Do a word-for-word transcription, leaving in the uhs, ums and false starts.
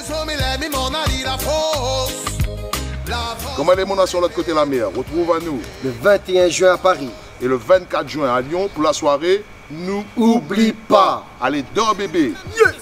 Comment les mondes sur l'autre côté de la mer? Retrouve à nous le vingt et un juin à Paris et le vingt-quatre juin à Lyon pour la soirée. Nous oublie pas. Allez, dors bébé. Yeah.